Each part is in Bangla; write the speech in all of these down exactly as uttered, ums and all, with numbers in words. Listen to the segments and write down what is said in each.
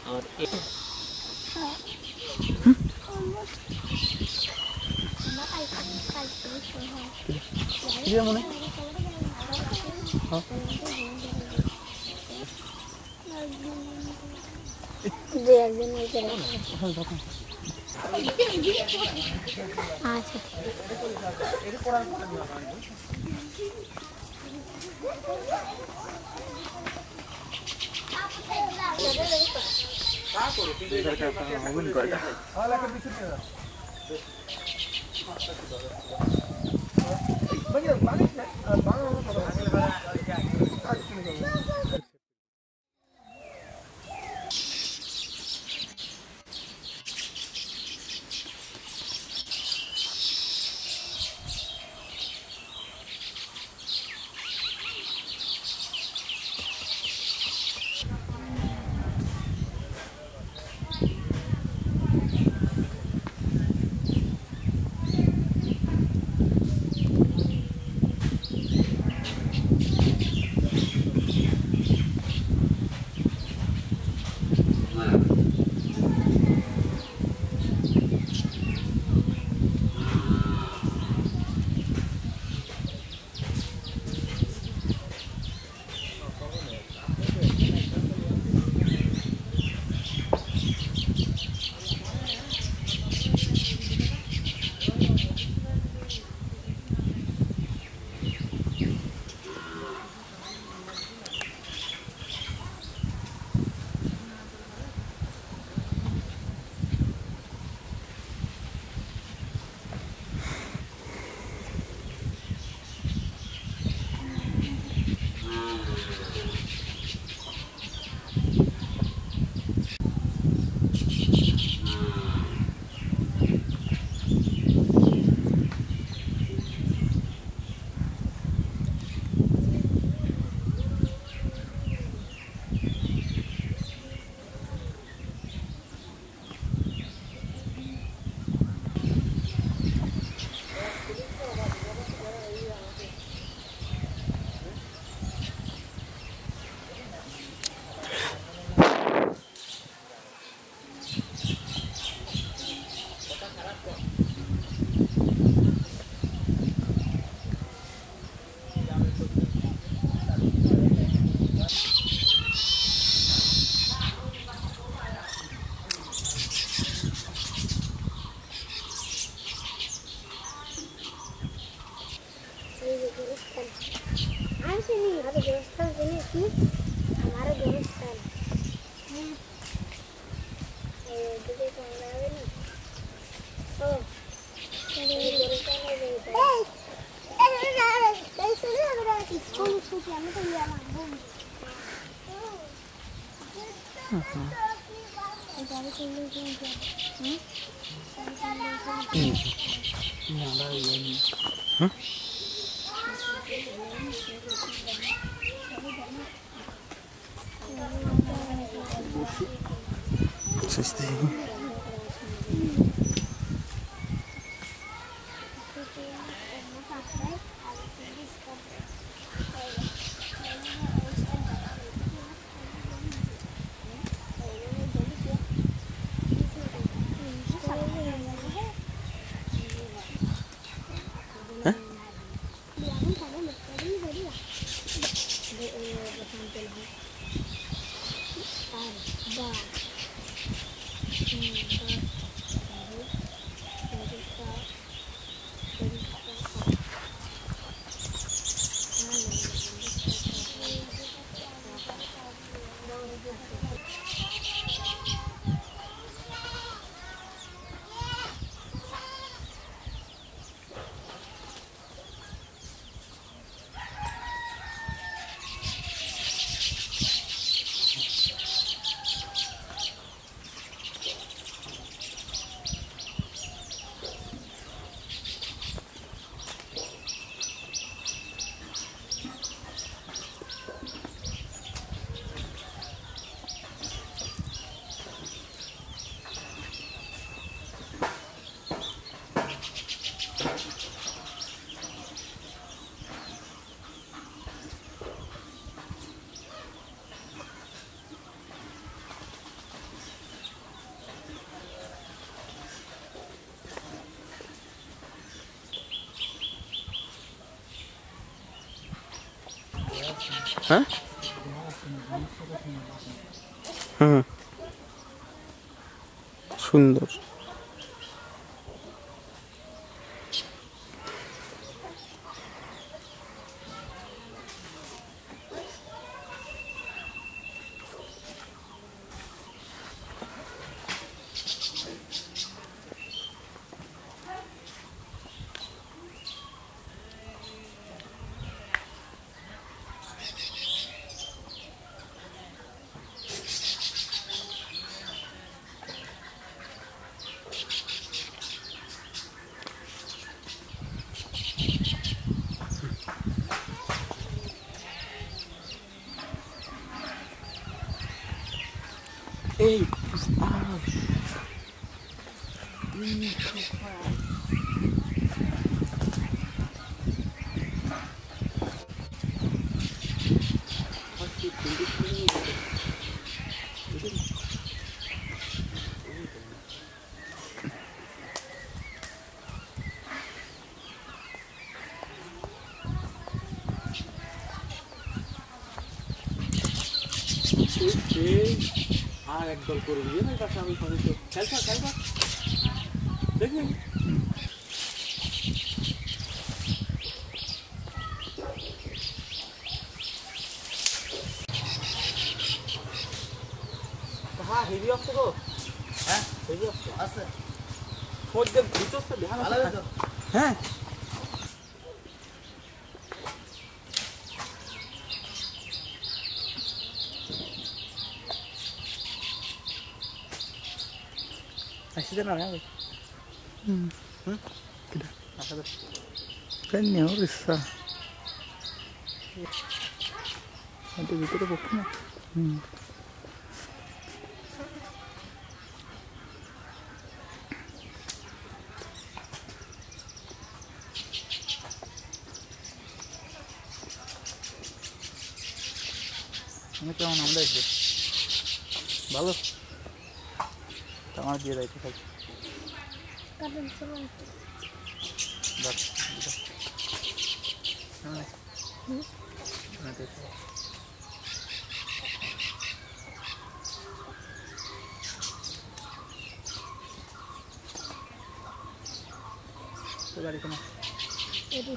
और एक ये मुने हाँ दे दिन में चला हाँ देखो हाँ इधर का ओवन कर दा हां लेकर दिख रहा बढ़िया पानी पानी हमारा दोस्त है হ্যাঁ হুম সুন্দর। এই আর একদল করে দিয়ে না পাশে আমি ফোনে তো খেলছা খেলবা দেখি হ্যাঁ হেভি আসছে গো হ্যাঁ হেভি আসছে আছে খোঁজ দেখ ভিতরটা ধ্যান আছে হ্যাঁ আসছে না হ্যাঁ হুম হুম কিটা আসলে কেন হরিসা এটা ভিতরে পড়ছে না হুম আমি কেমন আমরা এসে ভালো আমার দিয়ে দাইতে থাকি কাটুন চলুন বাস হ্যাঁ হুম না দেখো তো গাড়ি কোন এদি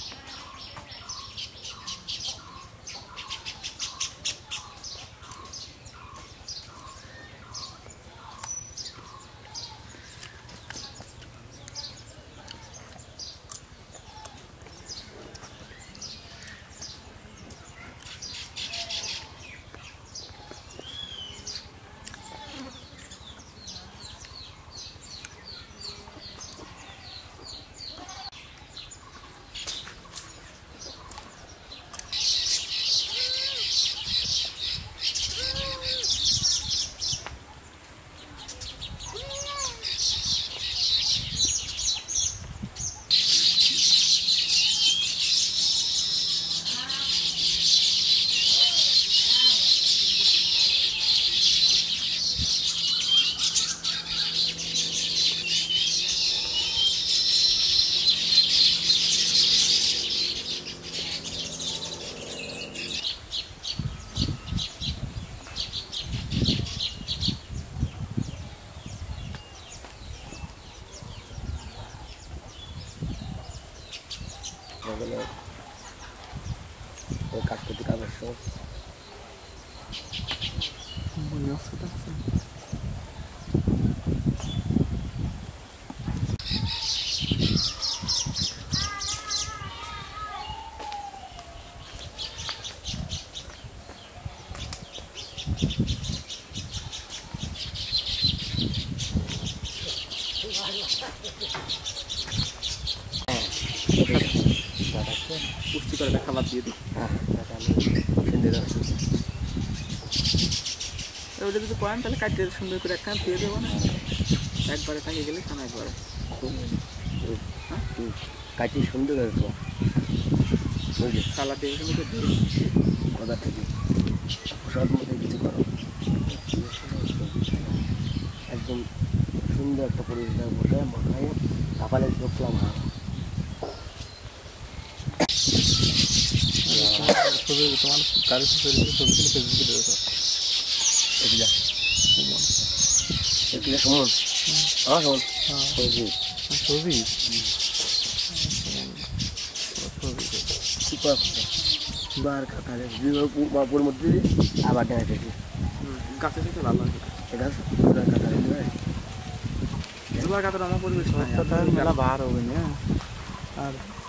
ওই কাজ করতে কাজ আসছো মনে আসছে পুষ্টিকর একটা খাবার দিয়ে দিই ওটা যদি করেন তাহলে কাটিয়ে সুন্দর করে একটা দিয়ে দেবো না একবারে থাকে গেলে খানা একবারে কাটিয়ে সুন্দর করে দেবো সালাদ দিয়ে সুন্দর করে দিই কথা থেকে সব মধ্যে কিছু করো একদম সুন্দর একটা পরিবেশ বসে মাথায় কপালে ঢুকলাম ছবি তোমার গাড়ি ছবি ছবি তুলে ফেসবুকে দেবো এগুলা এগুলা সমান হ্যাঁ সমান ছবি ছবি কি করা বার কাটালে বাপুর মধ্যে আবার দেখা যাচ্ছে গাছে থেকে ভালো লাগে এটা কাটালে জুলার কাটার আমার পরিবেশ মেলা বার হবে না আর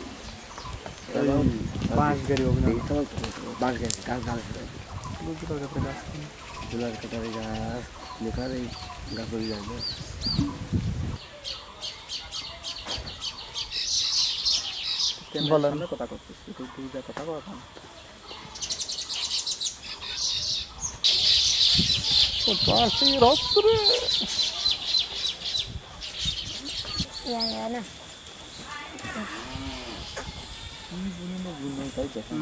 বাঁশ গাড়ি হবে না বাঁশ গাড়ি গাছ গাছ জুলার কাটার গাছ জুলার কাটারে গাছ লেখার এই গাছ পড়ে যায় না বলেন কথা করছিস তুই যা কথা কথা ও পাশে রাস্তা Ya ya na. Ini bunyinya bunyi saja kan.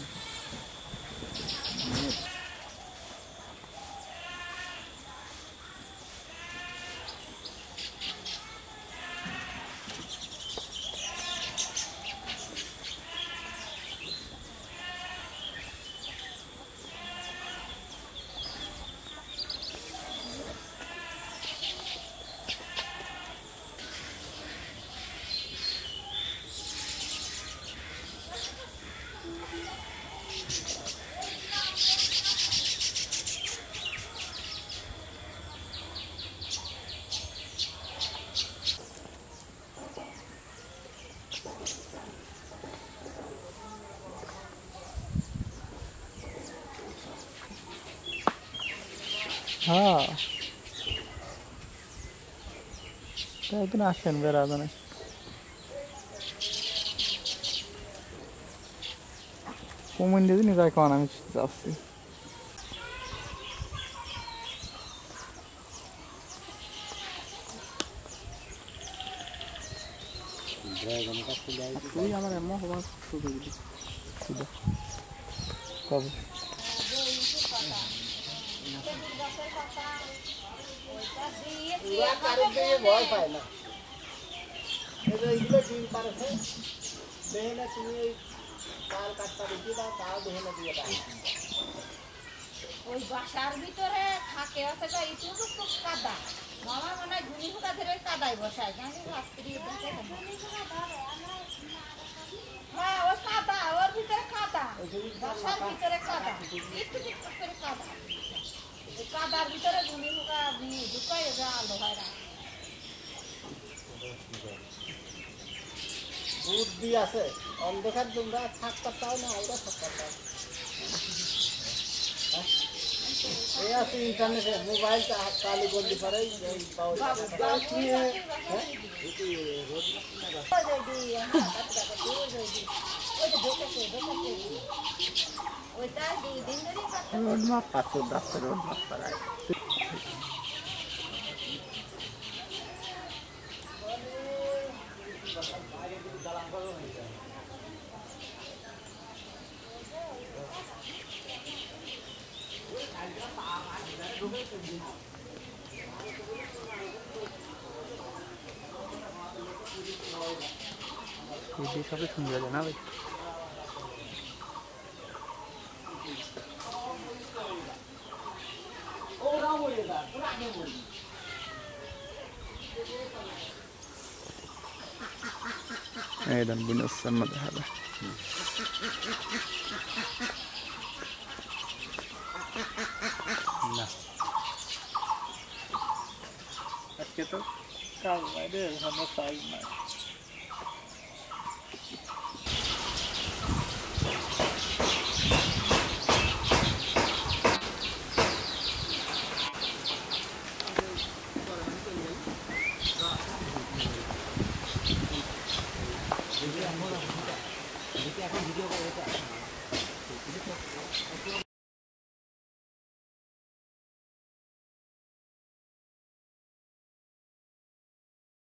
हाँ तो इतना आशन बेरा तो नहीं कौन दे नहीं जाए कौन हमें जाती कोई हमारे अम्मा को बात सुन रही थी कब ভয় পায় না এইগুলো ডিম পারছে দেহনা তুমি কাল কাটটা দিতে দাও তাও দেহনা দিয়ে দাও ওই বাসার ভিতরে থাকে আছে তো এইটুকু খুব কাদা মামা মনে হয় গুলি ফুটা ধরে কাদায় বসায় জানি রাত্রি হ্যাঁ ও কাদা ওর ভিতরে কাদা বাসার ভিতরে কাদা একটু একটু করে কাদা কাদার ভিতরে গুলি ফুটা ঢুকাই যা আলো হয় না বুদ্ধি আছে অন্ধকার তোমরা থাকতে চাও না ওরা থাকতে চাও এই আছে ইন্টারনেটে মোবাইলটা চালু করতে পারে रोड में पाँच दस रोड में पड़ा ये सब सुंदर है ना भाई ايضا بنص المدى هذا لا أكيد كان بعدين هم صايم